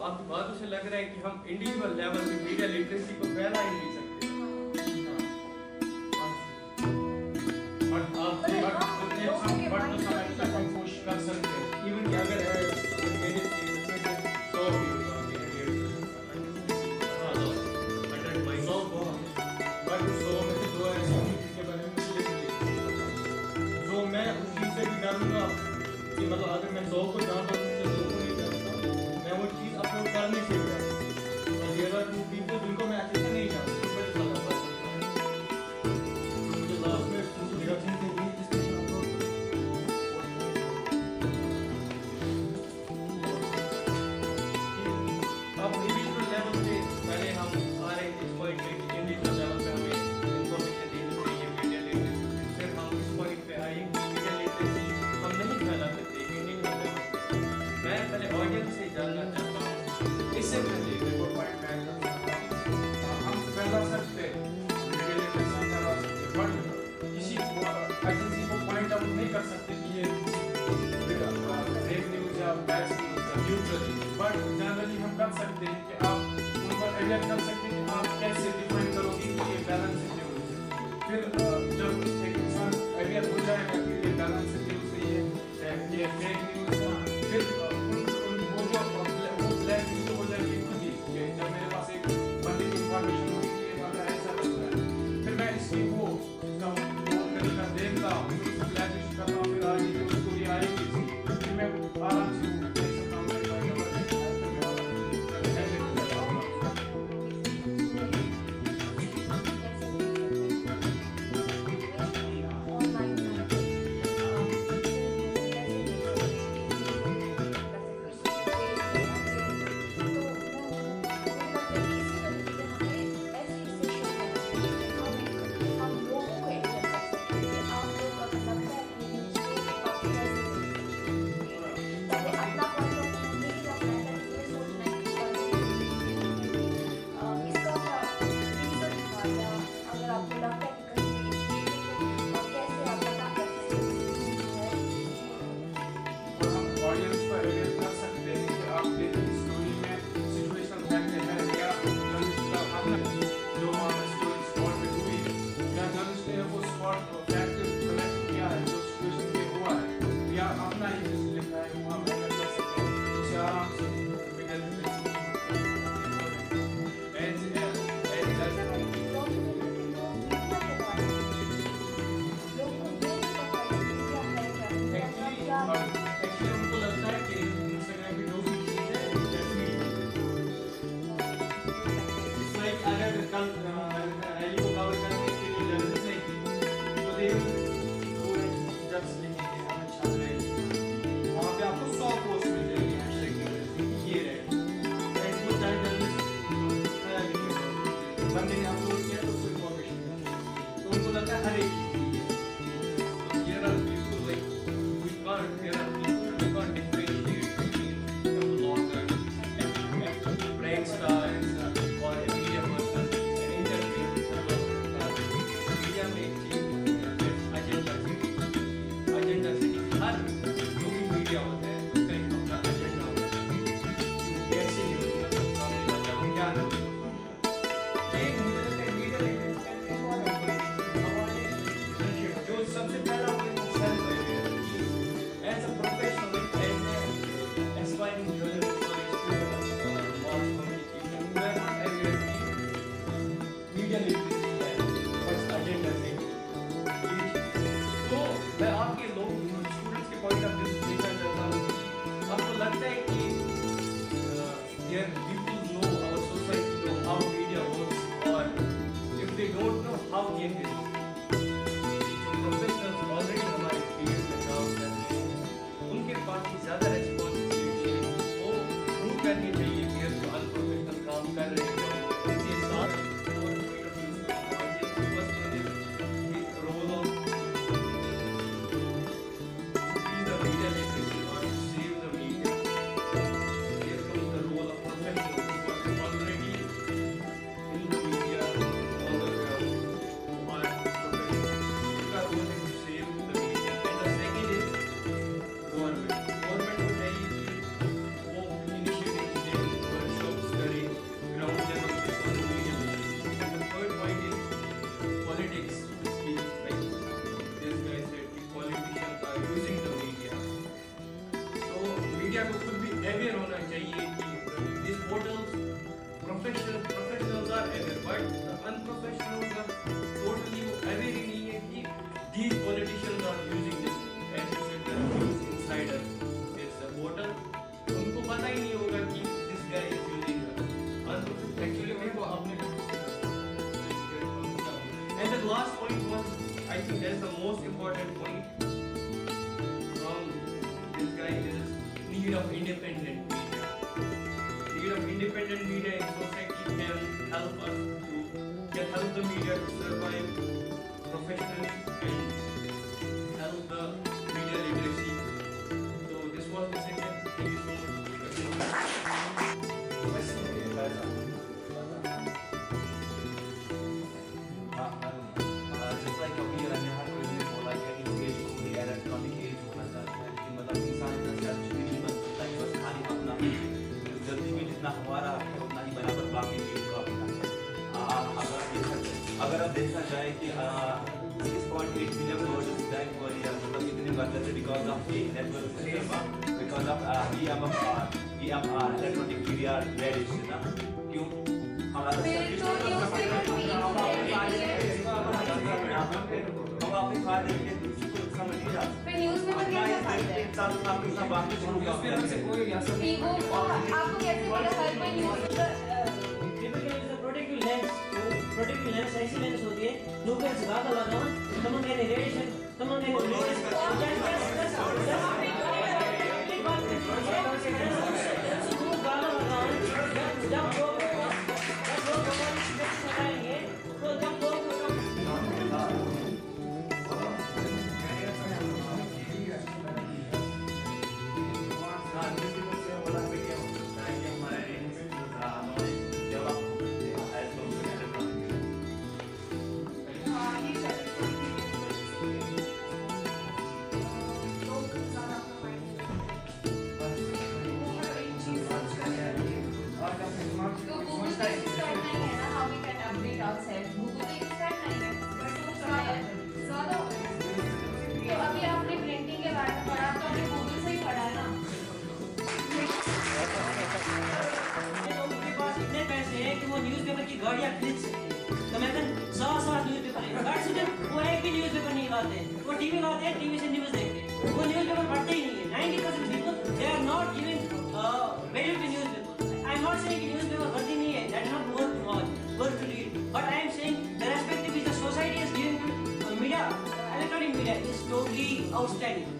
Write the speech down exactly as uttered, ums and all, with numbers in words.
आपकी बातों से लग रहा है कि हम इंडिविजुअल लेवल पे मीडिया लिटरेसी को फैला ही नहीं सकते। बट आप बट तो समय तक हम कोशिश कर सकते हैं इवन कि अगर मेरे सौ व्यूज आते हैं डेढ़ सौ हाँ हंड्रेड माइनस सौ बट सौ में से दो ऐसे के बारे में मुझे लिख जो मैं उस चीज़ से भी डरूंगा कि मतलब अगर मैं सौ को जानता हूँ तो दो को नहीं जानता मैं वो चीज़ अपलोड करने से डरता और देयर आर टू पीपल जिनको मैं अच्छे से नहीं जानता मुझे लास्ट में डिडक्शन के लिए अब इंडिविजुअल लेवल पे पहले हम आ रहे थे इस पॉइंट पे कि इंडिविजुअल लेवल पे हमें इन्फॉर्मेशन देनी चाहिए मीडिया लिटरेसी फिर हम इस पॉइंट पे आए कि मीडिया लिटरेसी हम नहीं फैला सकते इंडिविजुअल लेवल पे। मैं पहले ऑडियंस से जानना चाहता हूँ इससे पहले देखो पॉइंट मैं हम फैला सकते मीडिया लिटरेसी फैला सकते बट किसी एजेंसी को पॉइंट आउट नहीं कर सकते कि ये फेक न्यूज़ या बैड न्यूज़ का न्यूट्रल बट जनरली हम कर सकते हैं कि आप उन पर अवेयर कर सकते हैं कि आप कैसे डिफाइन करोगे कि ये बैलेंस न्यूज़ है। फिर जब एक इंसान अवेयर हो जाएगा कि ये बैलेंस न्यूज़ है ये फेक न्यूज़ है फिर उन उन वो जो वो ब्लैक न्यूज़ हो जाएगी खुद ही कि जब मेरे पास एक बंदे की इंफॉर्मेशन होगी कि ये बंदा ऐसा कर रहा है फिर मैं इसकी वो उसका वो तरीका देखता हूँ फिर उसको ब्लैक लिस्ट करता हूँ फिर आगे जो स्टोरी आएगी फिर मैं आराम से the last point was, I think that's the most important point from this guy is need of independent media. Need of independent media in society can help us to can help the media to survive professionally and help the media literacy. So this was the section. Thank you so much. Just like अभी रंजन ने बोला कि education को electronic as होना चाहता है, कि मतलब इंसान इतना सेल्फ नहीं बन सकता कि बस खाली अपना जल्दी में जितना हमारा है उतना ही बराबर बाकी चीज़ का अपना है। अगर देखा अगर अब देखा जाए कि six point eight million world bank पर या मतलब इतने बढ़ते थे because of the network system, because of E M E M electronic media रेडिश ना क्यों हमारा हम अपने फायदे के दूसरे को समझ नहीं जाते। पे न्यूज़ में तो क्या फायदा है? साथ में आपके साथ बात शुरू कर दिया वीवो को आपको कैसे पता हर कोई news protective lens protective lens ऐसी लेंस होती है जो कि ज़्यादा लगाओ तमन के रेडिएशन तमन के जब लोग लगाएंगे तो जब लोग कि वो न्यूज़पेपर की गाड़ियाँ खरीद सकते हैं, तो मैं कहता सौ सौ न्यूज़पेपर है, वो एक भी न्यूज़पेपर नहीं लाते हैं, वो टीवी लाते हैं, टीवी से न्यूज़ देखते हैं, वो न्यूज़पेपर पढ़ते ही नहीं है। ninety percent people they are not giving uh, value to newspaper. I am not saying कि न्यूज़पेपर पढ़ती नहीं है, that is not worth to watch, worth to read, but I am saying the respect which the society is giving to media, electronic media is totally outstanding.